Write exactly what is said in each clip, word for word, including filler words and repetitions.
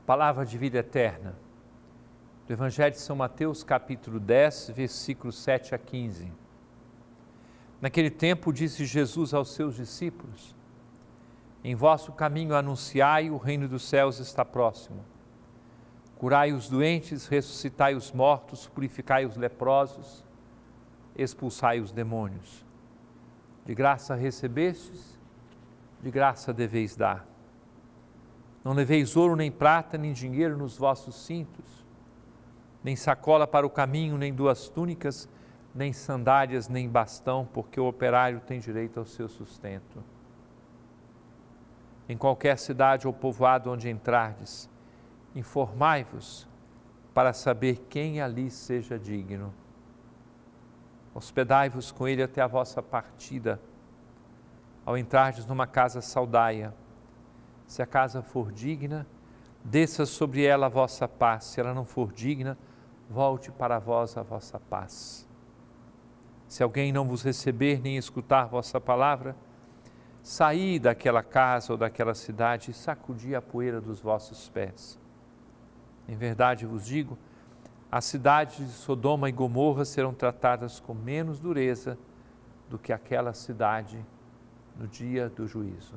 Palavra de vida eterna, do Evangelho de São Mateus, capítulo dez, versículos sete a quinze. Naquele tempo disse Jesus aos seus discípulos: em vosso caminho anunciai, o reino dos céus está próximo. Curai os doentes, ressuscitai os mortos, purificai os leprosos, expulsai os demônios. De graça recebestes, de graça deveis dar. Não leveis ouro, nem prata, nem dinheiro nos vossos cintos, nem sacola para o caminho, nem duas túnicas, nem sandálias, nem bastão, porque o operário tem direito ao seu sustento. Em qualquer cidade ou povoado onde entrardes, informai-vos para saber quem ali seja digno. Hospedai-vos com ele até a vossa partida. Ao entrardes numa casa, saudai-a. Se a casa for digna, desça sobre ela a vossa paz. Se ela não for digna, volte para vós a vossa paz. Se alguém não vos receber nem escutar vossa palavra, saí daquela casa ou daquela cidade e sacudi a poeira dos vossos pés. Em verdade vos digo, as cidades de Sodoma e Gomorra serão tratadas com menos dureza do que aquela cidade no dia do juízo.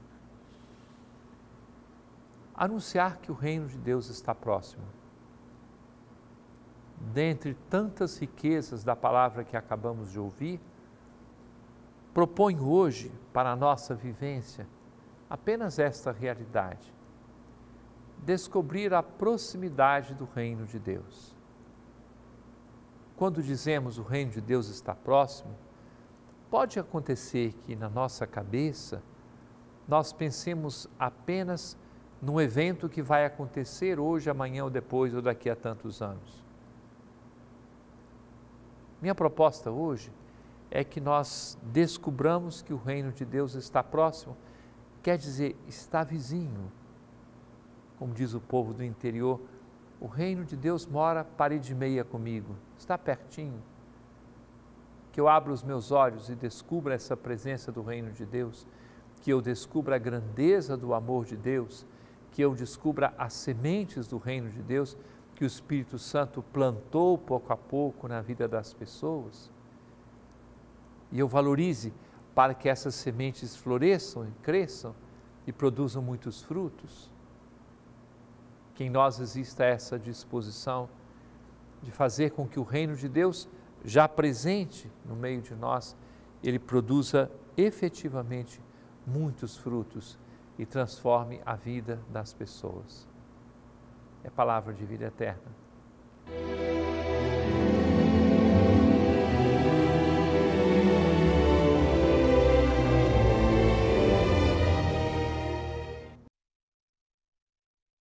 Anunciar que o reino de Deus está próximo. Dentre tantas riquezas da palavra que acabamos de ouvir, proponho hoje para a nossa vivência apenas esta realidade: descobrir a proximidade do reino de Deus. Quando dizemos o reino de Deus está próximo, pode acontecer que na nossa cabeça nós pensemos apenas num evento que vai acontecer hoje, amanhã ou depois, ou daqui a tantos anos. Minha proposta hoje é que nós descubramos que o reino de Deus está próximo, quer dizer, está vizinho. Como diz o povo do interior, o reino de Deus mora parede e meia comigo, está pertinho. Que eu abra os meus olhos e descubra essa presença do reino de Deus, que eu descubra a grandeza do amor de Deus, que eu descubra as sementes do reino de Deus que o Espírito Santo plantou pouco a pouco na vida das pessoas, e eu valorize para que essas sementes floresçam e cresçam e produzam muitos frutos. Que em nós exista essa disposição de fazer com que o reino de Deus, já presente no meio de nós, ele produza efetivamente muitos frutos e transforme a vida das pessoas. É palavra de vida eterna.